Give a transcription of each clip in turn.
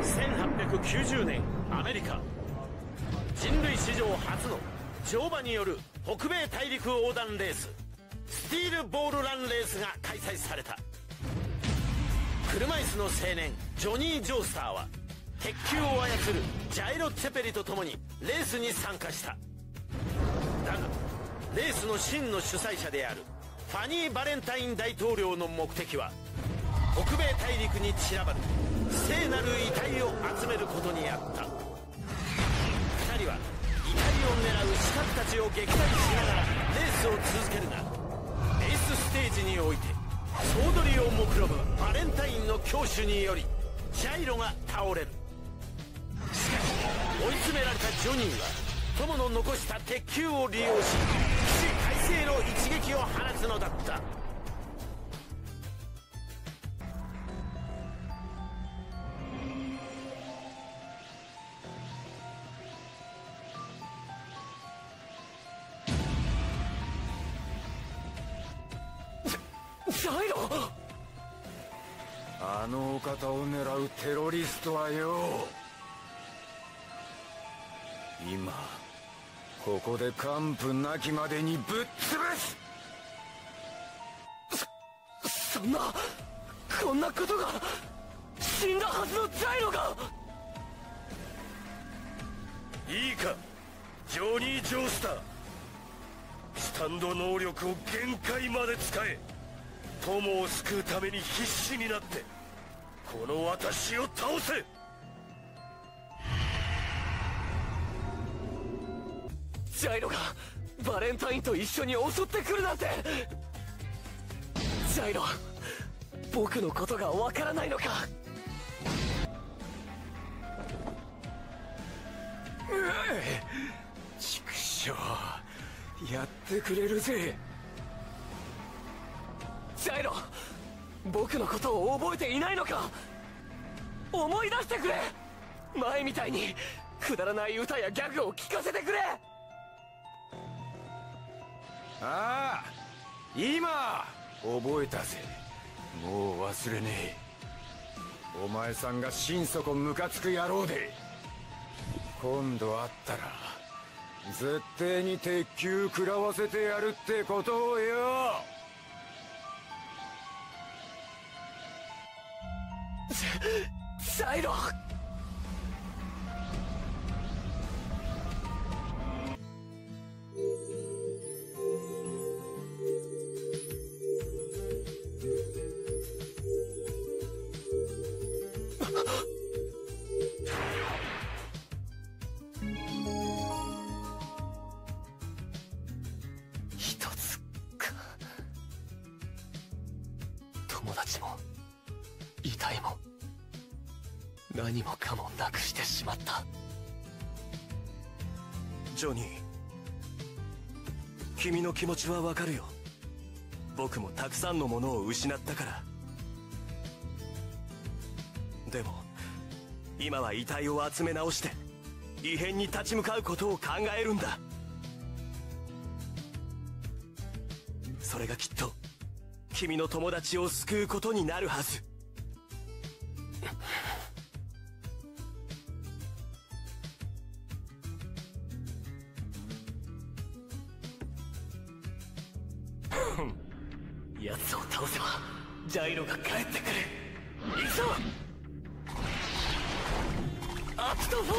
1890年アメリカ、人類史上初の乗馬による北米大陸横断レース、スティールボールランレースが開催された。車椅子の青年ジョニー・ジョースターは鉄球を操るジャイロ・ツェペリと共にレースに参加した。だがレースの真の主催者であるファニー・バレンタイン大統領の目的は北米大陸に散らばる聖なる遺体を集めることにあった。2人は遺体を狙う刺客たちを撃退しながらレースを続けるが、レースステージにおいて総取りを目論むバレンタインの強手によりジャイロが倒れる。しかし追い詰められたジョニーは友の残した鉄球を利用し起死回生の一撃を放つのだった。 ジャイロ、あのお方を狙うテロリストはよ、今ここで完膚なきまでにぶっ潰す。そんな、こんなことが、死んだはずのジャイロが。 いいかジョニー・ジョースター、スタンド能力を限界まで使え。友を救うために必死になってこの私を倒せ。 ジャイロがバレンタインと一緒に襲ってくるなんて。ジャイロ、僕のことがわからないのか。畜生、やってくれるぜ。ジャイロ、僕のことを覚えていないのか。思い出してくれ。前みたいにくだらない歌やギャグを聞かせてくれ。ああ、今覚えたぜ。もう忘れねえ。お前さんが心底ムカつく野郎で、今度会ったら絶対に鉄球食らわせてやるってことをよ。ジャイロ、一つか。友達も遺体も何もかもなくしてしまった。 ジョニー、君の気持ちはわかるよ。僕もたくさんのものを失ったから。でも今は遺体を集め直して異変に立ち向かうことを考えるんだ。それがきっと君の友達を救うことになるはず。奴を倒せばジャイロが帰ってくる。行くぞ、アクト4。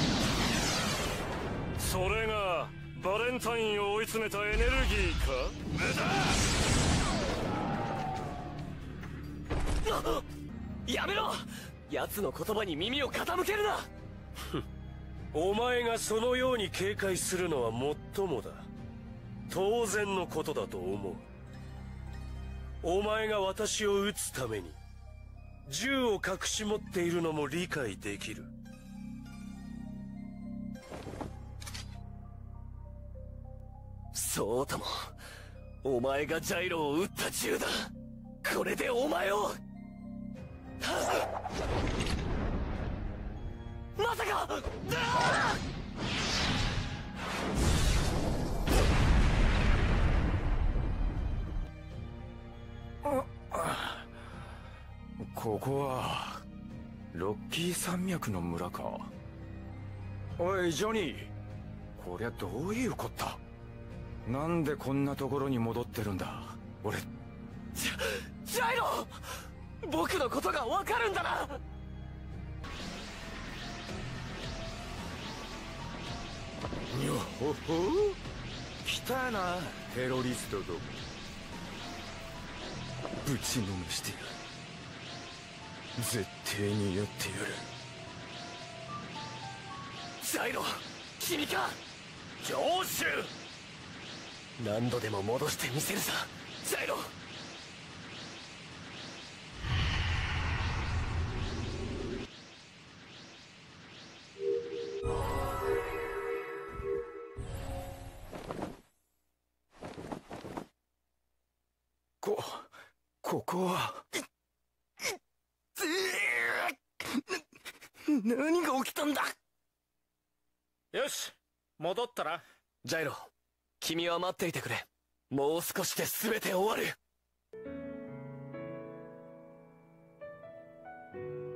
それがバレンタインを追い詰めたエネルギーか。 無駄。やめろ、奴の言葉に耳を傾けるな。 お前がそのように警戒するのはもっともだ。当然のことだと思う。お前が私を撃つために銃を隠し持っているのも理解できる。 そうとも、お前がジャイロを撃った銃だ。これでお前を。まさか。 ここはロッキー山脈の村か。おいジョニー、こりゃどういうこった。なんでこんなところに戻ってるんだ。俺ジャイロ、僕のことがわかるんだな。 よほほ、来たなテロリストども。ぶちのめしてやる。絶対にやってやる。 ジャイロ、君か。 上州。 何度でも戻してみせるさ、ジャイロ。 ここは何が起きたんだ。 よし、戻ったら。 ジャイロ、君は待っていてくれ。もう少しで全て終わる。